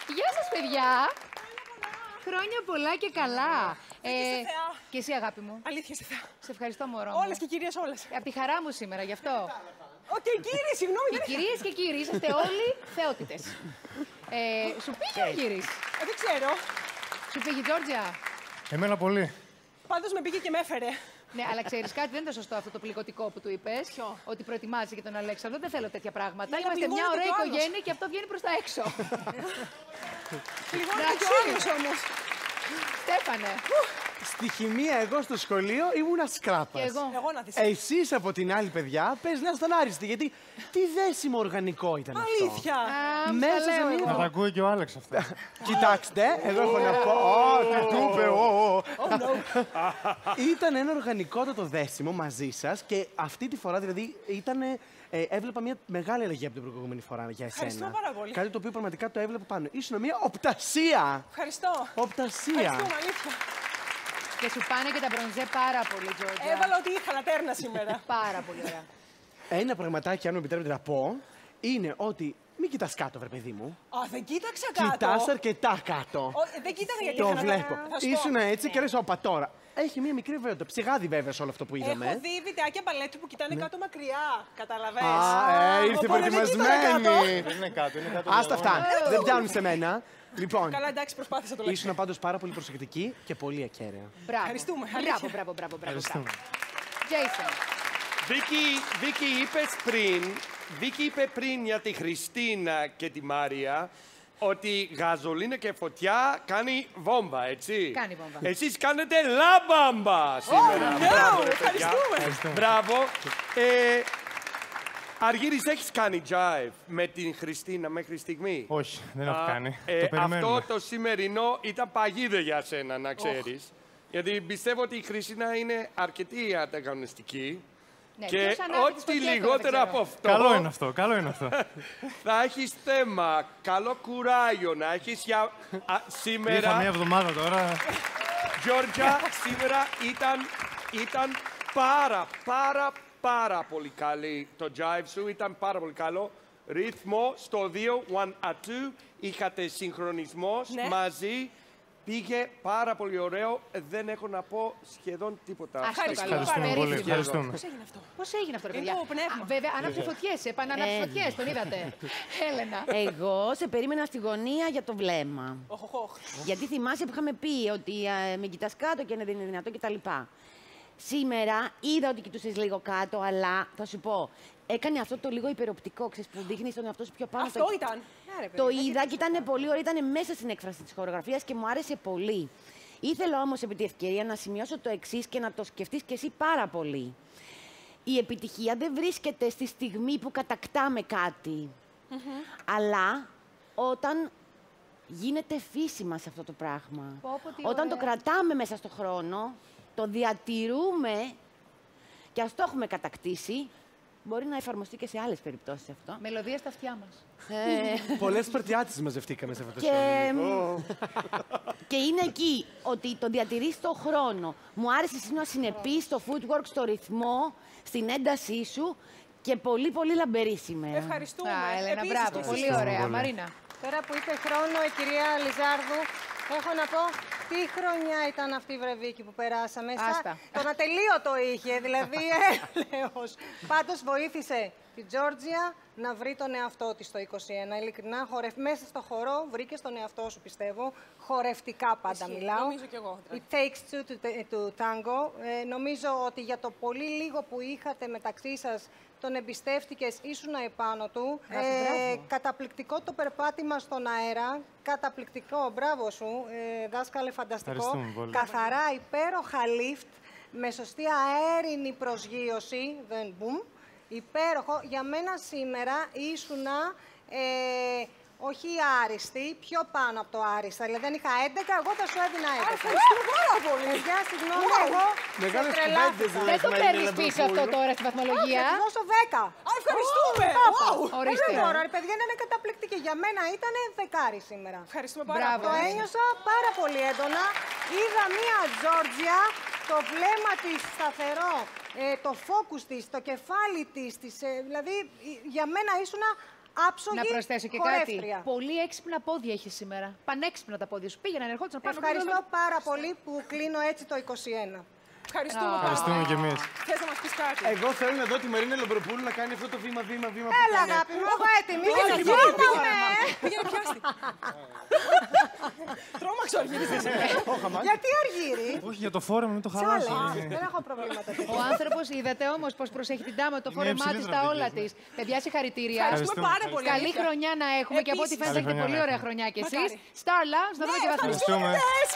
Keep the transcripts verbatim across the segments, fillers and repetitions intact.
Γεια σας, παιδιά. Χρόνια πολλά και καλά. Ε, και εσύ, αγάπη μου. Αλήθεια, είσαι θεά. Σε ευχαριστώ, μωρό. Όλες και οι κυρίες, όλες. Από τη χαρά μου σήμερα, γι' αυτό. Οκ, okay, κύριοι, συγγνώμη. Οι κυρίες και κύριοι, είσαστε όλοι θεότητες. Ε, σου πήγε ο Γύρης. Ε, δεν ξέρω. Σου πήγε η Τζόρτζια. Εμένα πολύ. Πάντως με πήγε και με έφερε. Ναι, αλλά ξέρεις κάτι, δεν είναι σωστό αυτό το πληγωτικό που του είπες. Ποιο? Ότι προετοιμάζει για τον Αλέξανδρο. Δεν θέλω τέτοια πράγματα. Ναι, Είμαστε μια ωραία πληγώνεται κι ο οικογένεια και αυτό βγαίνει προς τα έξω. Πληγώνεται κι ο άλλος όμως. Στέφανε. Στη χημεία, εγώ στο σχολείο ήμουνα σκράπας. Και εγώ. Εγώ να δεις. Εσείς από την άλλη, παιδιά, πες να ήταν άριστοι. Γιατί τι δέσιμο οργανικό ήταν αυτό. Αλήθεια. Α, Μέσα στα σε λέω μία- εγώ. Να τα ακούει και ο Άλεξ αυτά. Κοιτάξτε, εγώ έχω να πω. Ω, τι του είπε, ω. Ήταν ένα οργανικότατο δέσιμο μαζί σας και αυτή τη φορά δηλαδή ήταν. Ε, έβλεπα μια μεγάλη αλλαγή από την προηγούμενη φορά για εσένα. Ευχαριστώ πάρα πολύ. Κάτι το οποίο πραγματικά το έβλεπα πάνω. Ήσουν μια οπτασία. Ευχαριστώ. Οπτασία. Ευχαριστούμε, αλήθεια. Και σου πάνε και τα μπρονζέ πάρα πολύ, Τζόρτζια. Έβαλα ότι είχα λατέρνα σήμερα. Πάρα πολύ ωραία. Ένα πραγματάκι, αν μου επιτρέπετε να πω, είναι ότι μην κοιτάς κάτω, βρε παιδί μου. Α, δεν κοίταξα κάτω. Κοιτάς αρκετά κάτω. Ο, δεν κοίταγα γιατί Το είχα βλέπω. λατέρνα. Θα σου πω. Ήσουν έτσι και λες, όπα τώρα. Έχει μία μικρή βέβαια, το ψιγάδι βέβαια σε όλο αυτό που είδαμε. Έχω δει βιντεάκια μπαλέτου που κοιτάνε κάτω μακριά. Καταλαβες. Α, ε, ήρθε Οπότε δεν κοίταγα κάτω. προετοιμασμένη. Δεν είναι κάτω, είναι κάτω. Άστα αυτά. Δεν πιάνουν σε μένα. Λοιπόν, Καλά, εντάξει, προσπάθησα το ήσουν πάντως πάρα πολύ προσεκτική και πολύ ακέραια. Μπράβο. Ευχαριστούμε, Μπράβο, αλήθεια. μπράβο, μπράβο, μπράβο. Ευχαριστούμε. Jason. Βίκυ, Βίκυ, είπες πριν, Βίκυ είπε πριν για τη Χριστίνα και τη Μάρια ότι γαζολίνα και φωτιά κάνει βόμβα, έτσι. Κάνει βόμβα. Εσείς κάνετε λαμπάμπα σήμερα. ναι, Μπράβο, ρε παιδιά. ευχαριστούμε. Μπράβο. Ε, Αργύρης, έχεις κάνει jive με την Χριστίνα μέχρι στιγμή? Όχι, δεν έχω Α, κάνει. ε, Το περιμένουμε. αυτό το σημερινό ήταν παγίδα για σένα, να ξέρεις. Γιατί πιστεύω ότι η Χριστίνα είναι αρκετή ανταγωνιστική. Ναι, Και ποιος ανάπτυξης ό,τι στο κέντρο, λιγότερο δεν από ξέρω. αυτό Καλό είναι αυτό, καλό είναι αυτό. θα έχεις θέμα, καλό κουράγιο να έχεις για... Α, Ήρθα σήμερα, μία εβδομάδα τώρα. Γιώργια, σήμερα ήταν, ήταν πάρα, πάρα, πάρα πολύ καλή το jive σου. Ήταν πάρα πολύ καλό. Ρυθμό στο δύο, one at two. Είχατε συγχρονισμός Ναι. μαζί. Πήγε πάρα πολύ ωραίο. Δεν έχω να πω σχεδόν τίποτα. Ας το Ευχαριστούμε καλό. Ευχαριστούμε πολύ, Περίφημο. ευχαριστούμε. Πώς έγινε αυτό. Πώς έγινε αυτό, ρε Είναι παιδιά. το πνεύμα. Α, βέβαια, άναψε φωτιές, επανάναψε Ε, φωτιές, τον είδατε. Έλενα. Εγώ σε περίμενα στη γωνία για το βλέμμα. Οχ, οχ, οχ. Γιατί θυμάσαι που είχαμε πει ότι ε, με κοιτάς κάτω και δεν είναι δυνατό κτλ. Σήμερα είδα ότι κοιτούσες λίγο κάτω, αλλά θα σου πω, έκανε αυτό το λίγο υπεροπτικό, ξέρεις, που δείχνει τον εαυτό σου πιο πάνω. Αυτό το... ήταν. Ναι, ρε, παιδί, Το δεν είδα και κοιτούσα. ήταν πολύ ωραίο, ήταν μέσα στην έκφραση της χορογραφίας και μου άρεσε πολύ. Ήθελα όμως επί τη ευκαιρία να σημειώσω το εξής και να το σκεφτείς και εσύ πάρα πολύ. Η επιτυχία δεν βρίσκεται στη στιγμή που κατακτάμε κάτι, αλλά όταν γίνεται φύση μας αυτό το πράγμα. Πω, πω, τι Όταν ωραία. το κρατάμε μέσα στο χρόνο, το διατηρούμε και ας το έχουμε κατακτήσει, μπορεί να εφαρμοστεί και σε άλλες περιπτώσεις αυτό. Μελωδία στα αυτιά μας. Ε, Πολλές παρτιάτες μαζευτήκαμε σε αυτό το και, σημείο. και είναι εκεί ότι το διατηρείς στο χρόνο. Μου άρεσε εσύ να συνεπείς στο footwork, στο ρυθμό, στην έντασή σου και πολύ πολύ λαμπερή σήμερα. Ευχαριστούμε. Α, Έλενα, Επίσης, μπράβο. και εσείς. Πολύ Ευχαριστούμε ωραία. πολύ. Μαρίνα. Τώρα που είπε χρόνο η κυρία Λιζάρδου, έχω να πω τι χρονιά ήταν αυτή η βρεβίκη που περάσαμε. Σα- Άστα. Τον ατελείωτο είχε, δηλαδή έλεος. Πάντως βοήθησε την Τζόρτζια να βρει τον εαυτό της το είκοσι ένα. Ειλικρινά, χορευ... μέσα στο χορό βρήκε τον εαυτό σου, πιστεύω. Χορευτικά πάντα Ισχύει, μιλάω. νομίζω κι εγώ. It takes two to, to tango. Ε, νομίζω ότι για το πολύ λίγο που είχατε μεταξύ σας τον εμπιστεύτηκες, ήσουν επάνω του. Ε, καταπληκτικό το περπάτημα στον αέρα. Καταπληκτικό, μπράβο σου, ε, δάσκαλε, φανταστικό. Ευχαριστούμε πολύ. Καθαρά υπέροχα lift, με σωστή αέρινη προσγείωση, δεν μπουμ. Υπέροχο. Για μένα σήμερα ήσουνα ε, όχι άριστη, πιο πάνω από το άριστα. Δηλαδή, αν είχα έντεκα, εγώ θα σου έδινα έντεκα. Ευχαριστούμε πάρα πολύ. Παιδιά, συγγνώμη, εγώ Μεγάλες σε κουβέντες, τρελάθηκα. δηλαδή. Δεν το Μαρίνα παίρνεις πίσω Λαμπροπούλου. αυτό τώρα στη Όχι, βαθμολογία. θα της δώσω δέκα. Α, ευχαριστούμε. Wow. Ορίστε. Δεν μπορώ, ρε παιδιά, είναι καταπληκτική. Για μένα ήταν δεκάρι σήμερα. Ευχαριστούμε πάρα Μπράβο. Το πολύ. ένιωσα πάρα πολύ έντονα. Είδα μία Τζόρτζια, το βλέμμα της σταθερό, ε, το focus της, το κεφάλι της, της ε, δηλαδή ε, για μένα ήσουνα άψογη Να προσθέσω και χορεύτρια. κάτι. Πολύ έξυπνα πόδια έχει σήμερα. Πανέξυπνα τα πόδια σου. Πήγαιναν, ερχόντουσαν πάνω. Ευχαριστώ πάρα πολύ που κλείνω έτσι το είκοσι ένα. Ευχαριστούμε. Ευχαριστούμε κι εμείς. Θες να μας πεις κάτι? Εγώ θέλω να δω τη Μαρίνα Λαμπροπούλου να κάνει αυτό το βήμα, βήμα, βήμα. που Έλα, έκανε. αγάπη μου, εγώ έτοιμη. Πήγαινε, Δεν πήγαινε, φοβάμαι. Πήγαινε πιάστη. Τρώμαξε ο Αργύρης. Γιατί Αργύρι? Όχι, για το φόρεμα, μην το Τσάλε. χαλάσει. Δεν έχω προβλήματα. Ο άνθρωπο, είδατε όμω πώ προσέχει την τάμα, το φόρεμά τη, υψηλής τα όλα τη. δραστικής, Παιδιά, συγχαρητήρια. Ευχαριστούμε πάρα πολύ. Καλή αλήθεια. χρονιά να έχουμε και από ό,τι Επίσης. φαίνεται έχετε Καλή πολύ χρονιά ωραία να χρονιά κι εσεί. Μακάρι. Star Lounge, να δούμε και βαθμού. Ευχαριστούμε.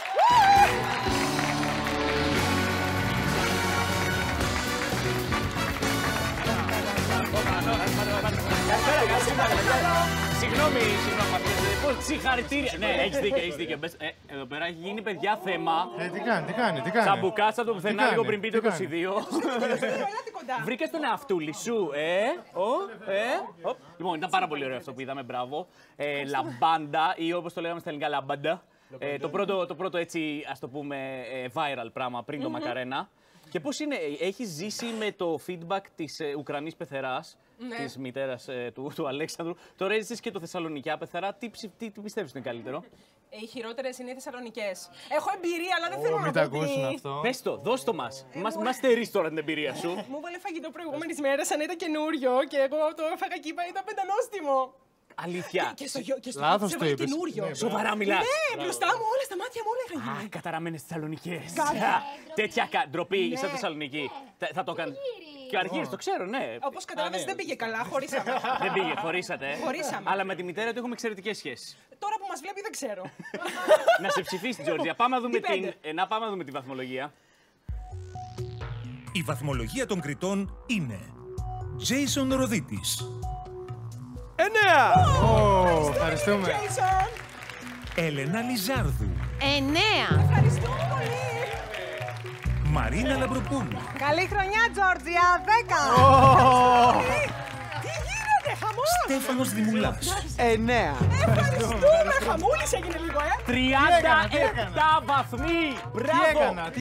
Συγγνώμη, συγγνώμη. Συγχαρητήρια. Ναι, έχεις δίκιο, έχεις δίκιο. Μπες, ε, Εδώ πέρα έχει γίνει παιδιά θέμα. Ε, τι κάνει, τι κάνει, τι κάνει. Τσαμπουκάς από το πουθενά κάνει, λίγο πριν πει το τι κάνει. είκοσι δύο. Ελάτε κοντά. Βρήκες τον εαυτούλη σου, ε, ο, ε, ο. Λοιπόν, ήταν πάρα πολύ ωραίο αυτό που είδαμε, μπράβο. Ε, λαμπάντα ή όπως το λέγαμε στα ελληνικά, λαμπάντα. Ε, το, πρώτο, το πρώτο έτσι, ας το πούμε, ε, viral πράγμα πριν το Μακαρένα. Και πώς είναι, έχεις ζήσει με το feedback της ε, Ουκρανής πεθεράς, Ναι. της μητέρας ε, του, του Αλέξανδρου. Τώρα έζησες και το Θεσσαλονικιά πεθερά. Τι, ψη- τι, τι πιστεύεις είναι καλύτερο? Οι χειρότερες είναι οι Θεσσαλονικές. Έχω εμπειρία, αλλά δεν θέλω Μην να τα πω ακούσουν τι. αυτό. Πες το, δώσ' το μας. Μας, μας στερείς τώρα την εμπειρία σου. Μου έβαλε φαγητό προηγούμενες μέρες, σαν ήταν καινούριο και εγώ το έφαγα και είπα ήταν πεντανόστιμο. Αλήθεια. Και στο γιο και στο Λάθος γιο το έβαλε είπες. καινούριο. Ναι, Σοβαρά μιλάς. Ναι, μπροστά μου όλα στα μάτια μου όλα είχαν Α, γίνει. καταραμένες Θεσσαλονικές. Τέτοια κα... ντροπή στα Θεσσαλονίκη. Θα, θα το κάνει. Και ο Αργύρης το ξέρω, ναι. Όπως καταλαβαίνεις δεν πήγε καλά, χωρίσαμε. Δεν πήγε, χωρίσατε. ε. Χωρίσαμε. Αλλά με τη μητέρα του έχουμε εξαιρετικές σχέσεις. Τώρα που μας βλέπει δεν ξέρω. Να σε ψηφίσει, Τζόρτζια. Πάμε να δούμε, Τι την... πέντε. ε, να πάμε να δούμε τη βαθμολογία. Η βαθμολογία των κριτών είναι Jason Ροδίτης, Εννέα! Ω, ευχαριστούμε. Jason, Έλενα Λιζάρδου, Εννέα. ευχαριστούμε πολύ. Μαρίνα Λαμπροπούλου, Καλή χρονιά, Τζόρτζια. Δέκα. Τι γίνεται, χαμός. Στέφανος Δημουλάς, Εννέα. Ευχαριστούμε, χαμούλης έγινε λίγο, ε. τριάντα έκανα, τι έκανα. επτά βαθμοί! Τι Μπράβο! έκανα,